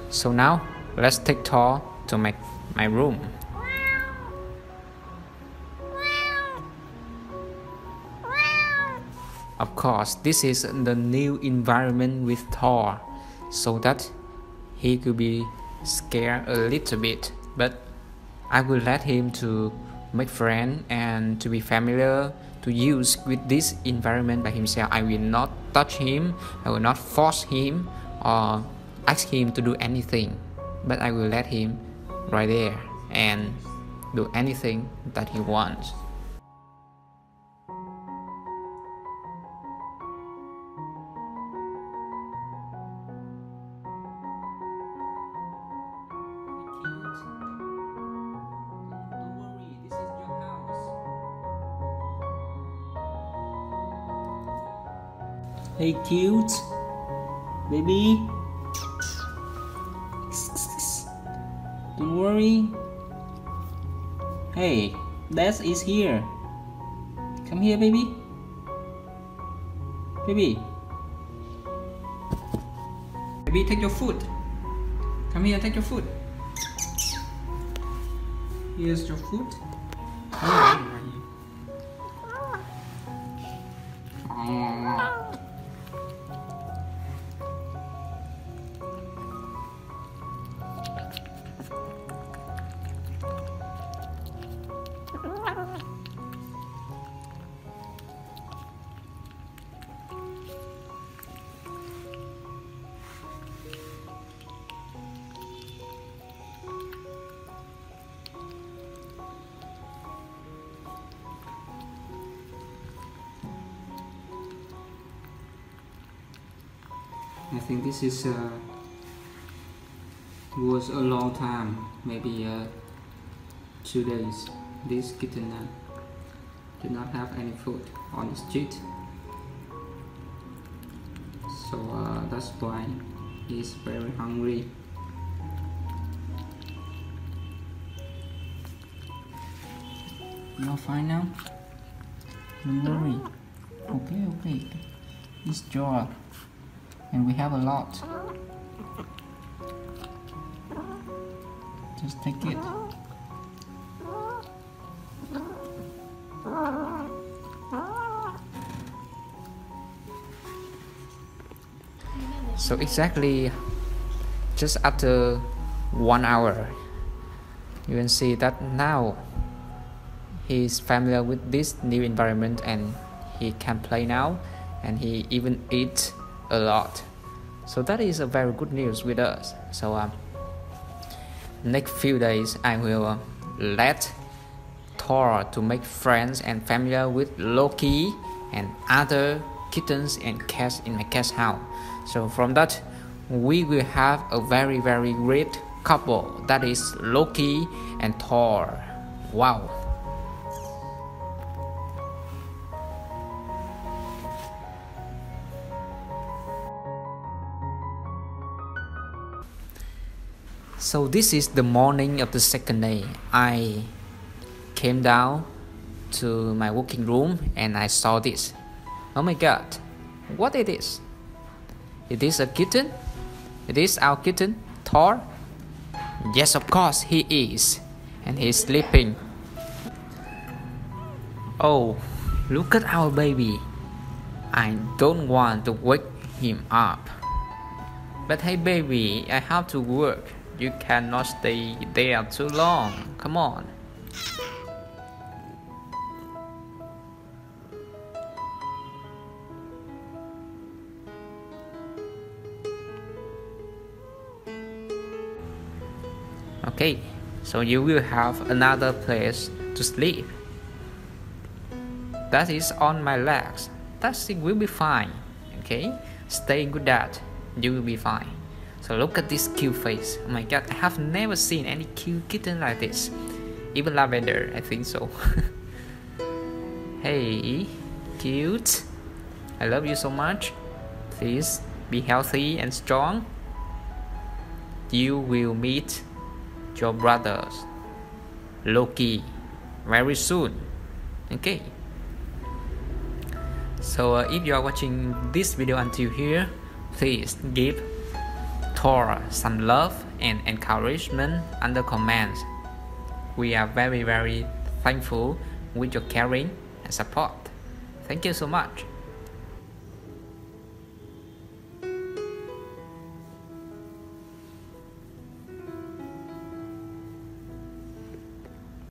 So now let's take Thor to my room. Of course, this is the new environment with Thor, so that he could be scared a little bit, but I will let him to make friends and to be familiar to use with this environment by himself. I will not touch him, I will not force him or ask him to do anything, but I will let him right there and do anything that he wants. Hey cute baby, don't worry. Hey, Dad is here. Come here baby. Baby, take your food. Come here, take your food. Here's your food. I think this is was a long time, maybe 2 days. This kitten did not have any food on the street, so that's why he's very hungry. You're fine now? Don't worry. Okay. It's jar. And we have a lot. Just take it. So exactly just after 1 hour, you can see that now he's familiar with this new environment and he can play now, and he even eats a lot. So that is a very good news with us. So next few days I will let Thor to make friends and familiar with Loki and other kittens and cats in my cat's house. So from that we will have a very great couple, that is Loki and Thor. Wow. So this is the morning of the second day. I came down to my working room and I saw this. Oh my god, what it is? It is a kitten? It is our kitten, Thor? Yes, of course he is. And he's sleeping. Oh, look at our baby. I don't want to wake him up. But hey baby, I have to work. You cannot stay there too long. Come on. Okay, so you will have another place to sleep. That is on my legs. That thing will be fine. Okay, stay good that. You will be fine. So look at this cute face. Oh my god, I have never seen any cute kitten like this. Even Lavender, I think so. Hey, cute. I love you so much. Please be healthy and strong. You will meet your brothers, Loki, very soon. Okay. So if you are watching this video until here, please give pour some love and encouragement under comments. We are very thankful with your caring and support. Thank you so much.